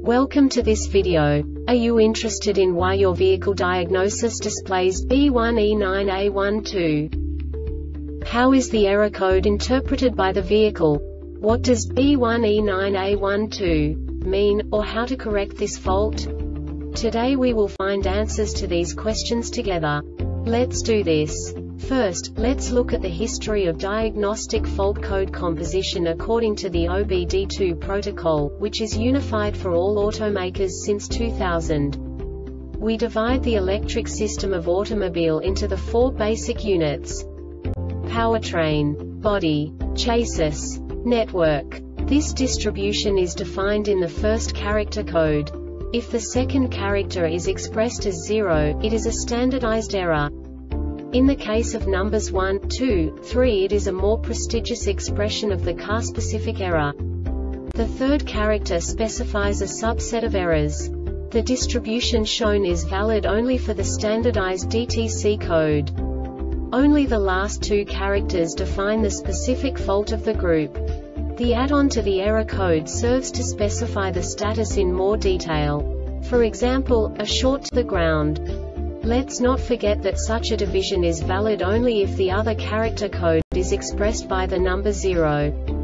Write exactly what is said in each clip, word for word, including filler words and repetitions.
Welcome to this video. Are you interested in why your vehicle diagnosis displays B one E nine A one two? How is the error code interpreted by the vehicle? What does B one E nine A one two mean, or how to correct this fault? Today we will find answers to these questions together. Let's do this. First, let's look at the history of diagnostic fault code composition according to the O B D two protocol, which is unified for all automakers since two thousand. We divide the electric system of automobile into the four basic units: powertrain, body, chassis, network. This distribution is defined in the first character code. If the second character is expressed as zero, it is a standardized error. In the case of numbers one, two, three, it is a more prestigious expression of the car-specific error. The third character specifies a subset of errors. The distribution shown is valid only for the standardized D T C code. Only the last two characters define the specific fault of the group. The add-on to the error code serves to specify the status in more detail. For example, a short to the ground. Let's not forget that such a division is valid only if the other character code is expressed by the number zero.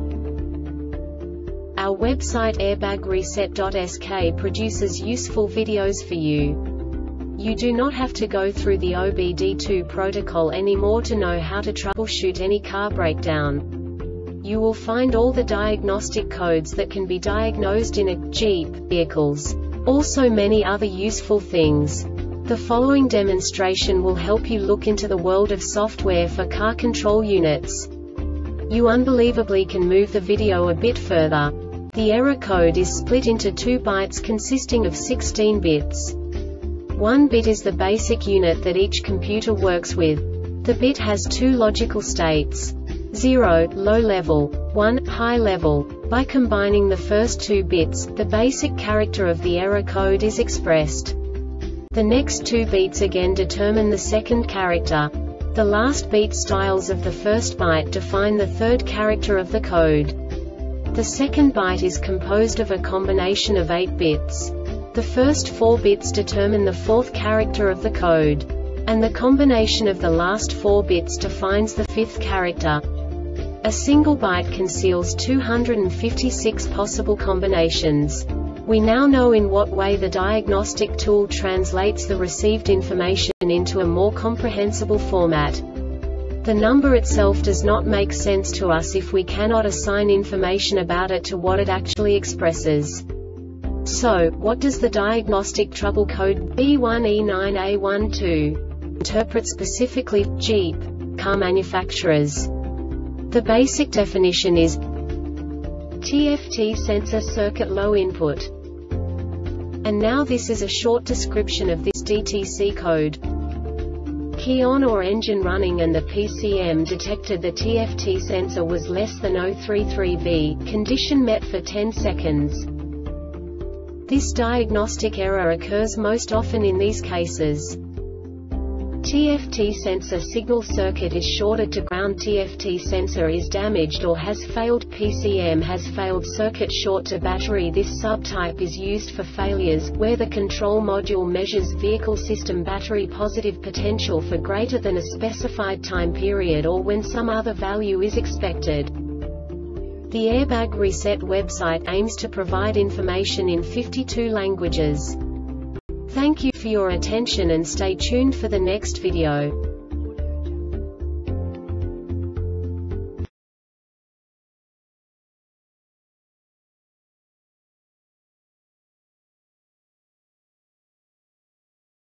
Our website airbag reset dot S K produces useful videos for you. You do not have to go through the O B D two protocol anymore to know how to troubleshoot any car breakdown. You will find all the diagnostic codes that can be diagnosed in a Jeep vehicles. Also many other useful things. The following demonstration will help you look into the world of software for car control units. You unbelievably can move the video a bit further. The error code is split into two bytes consisting of sixteen bits. One bit is the basic unit that each computer works with. The bit has two logical states: zero, low level, one, high level. By combining the first two bits, the basic character of the error code is expressed. The next two beats again determine the second character. The last beat styles of the first byte define the third character of the code. The second byte is composed of a combination of eight bits. The first four bits determine the fourth character of the code. And the combination of the last four bits defines the fifth character. A single byte conceals two hundred fifty-six possible combinations. We now know in what way the diagnostic tool translates the received information into a more comprehensible format. The number itself does not make sense to us if we cannot assign information about it to what it actually expresses. So, what does the diagnostic trouble code B one E nine A one two interpret specifically for Jeep car manufacturers? The basic definition is T F T sensor circuit low input. And now this is a short description of this D T C code. Key on or engine running and the P C M detected the T F T sensor was less than zero point three three volts, condition met for ten seconds. This diagnostic error occurs most often in these cases: T F T sensor signal circuit is shorted to ground, T F T sensor is damaged or has failed, P C M has failed, circuit short to battery. This subtype is used for failures where the control module measures vehicle system battery positive potential for greater than a specified time period or when some other value is expected. The Airbag Reset website aims to provide information in fifty-two languages. Thank you for your attention and stay tuned for the next video.